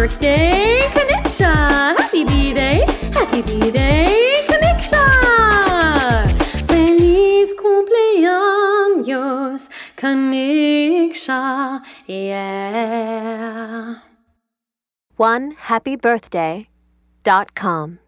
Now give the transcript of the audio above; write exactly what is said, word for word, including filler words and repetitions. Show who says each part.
Speaker 1: birthday, Kanisha! Happy B-Day! Happy B-Day, Kanisha! Feliz cumpleaños, Kanisha, yeah.
Speaker 2: one happy birthday dot com